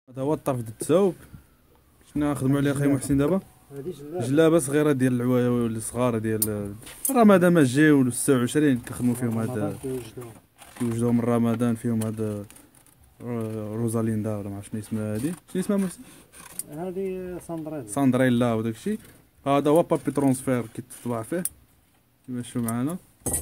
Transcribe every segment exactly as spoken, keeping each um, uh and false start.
هذا هو الطرف ديال الثوب. شنو نخدموا عليه اخي محسن دابا؟ هذه جلابه جلابه صغيره ديال العوايه الصغار ديال رمضان ما جاو التسعة وعشرين كنخدموا فيهم هاد كيوجدوا من رمضان فيهم هاد روزاليندا ولا ما عرفت شنو اسمها هادي. شنو اسمها محسن؟ هذه ساندريلا ساندريلا وداك الشيء. هذا هو بابي ترونسفير كيتطبع فيه كيما تشوفوا معنا.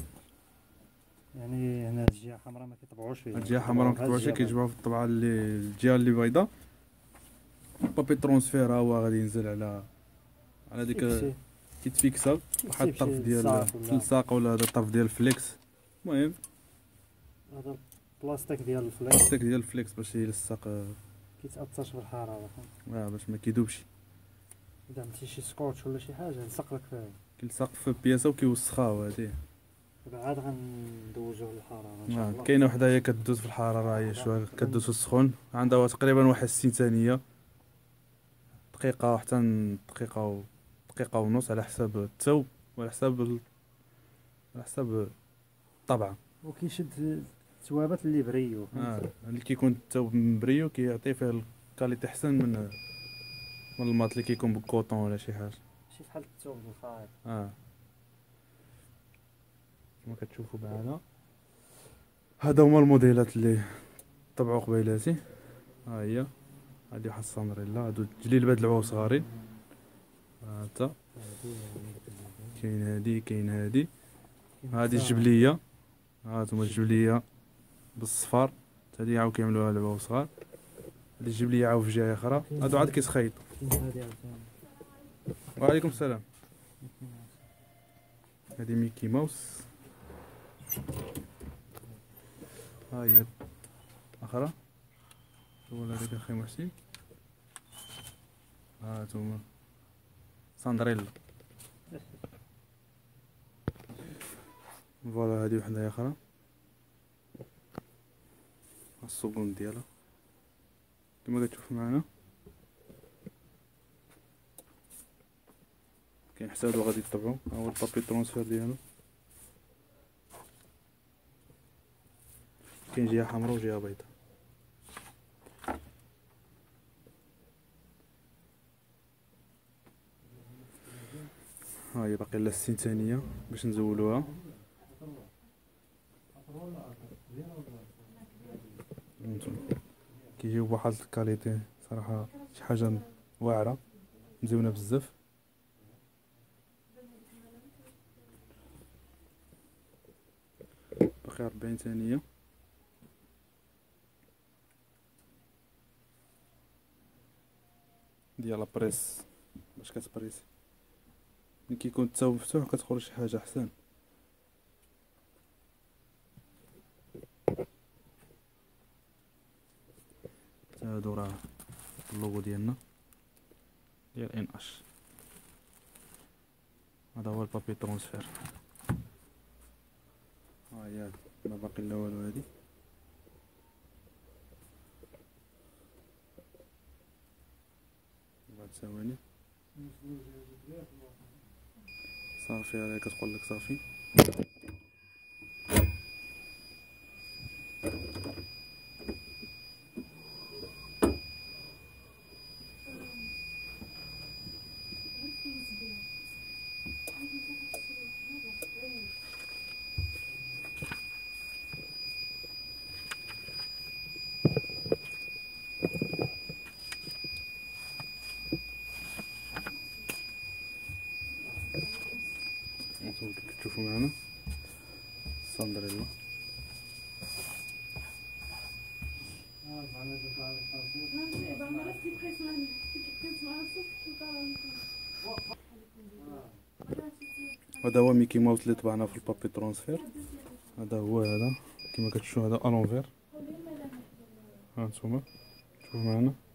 يعني هنا الجهه حمراء ما كيطبعوش فيها، الجهه حمراء ما كيطبعوش فيها، كيجبعوا في الطبعه اللي الجهه اللي بيضاء. بابي ترونسفير ها هو غادي ينزل على على ديك كيتفيكسا واحد الطرف ديال الساق ولا هذا الطرف ديال الفليكس. المهم هذا البلاستيك ديال الفليكس البلاستيك ديال الفليكس باش يلصق كيتاثرش بالحراره اه باش ما كيذوبش. اذا عملتي شي سكوتش ولا شي حاجه يلصق لك فيه، كيلصق في البياسه وكيوسخها هادي. دابا عاد غندوزوه للحراره ان شاء آه. الله. كاينه وحده هي كدوز في الحراره، راه هي شويه كدوز في السخون، عندها تقريبا واحد ستين ثانيه، دقيقه حتى دقيقه و دقيقه ونص على حساب الثوب وعلى حساب ال... على حساب الطبعه. وكيشد الثوابات اللي بريو. اه اللي كيكون الثوب مبريو كيعطي فيه الكاليتي احسن من من الماط اللي كيكون بالكوطون ولا شي حاجه. شي بحال الثوب الخايب. اه كما كتشوفوا معنا هذا هما الموديلات اللي طبعوا قبيلاتي. ها هي هادي واحد الساندريلا، هادو الجليل بهاد العوا صغارين. ها انت كاين هادي كاين هادي هادي الجبليه. هانتوما الجبليه بالصفار هادي عاود كيعملوها لعوا صغار. هادي الجبليه عاود في جهه اخرى. هادو عاد كيتخيطوا. وعليكم السلام. هادي ميكي ماوس. ها هي اخرى ولا هذيك اخي محسن. ها انتوما ساندريلا. فوالا هادي وحده اخرى الصوبون ديالها كما كتشوفوا معنا. كاين حتى هادو غادي يطبعوا. ها هو البابي ترونسفير ديالو. كاين جهه حمراء وجهه بيضاء. ها هي باقي لها ستين ثانيه باش نزولوها. كيجيو بواحد الكاليتي صراحه شي حاجه واعره مزيونه بزاف. باقي أربعين ثانيه. ديال بريس باش كتبريسي ملي كيكون الثوب مفتوح كتخرج شي حاجه احسن. هادو راه اللوغو ديالنا ديال ان اش. هذا هو البابي ترونسفير. ها هي ما باقي لا والو هادي. بعد ثواني صافي هذا كتقول لك صافي. كتشوفوا معنا ساندريلا. هذا هو ميكي ماوس اللي طبعنا في البابي ترونسفير. هذا هو هذا كما كتشوفوا هذا الونفير. ها انتوما شوفوا معنا.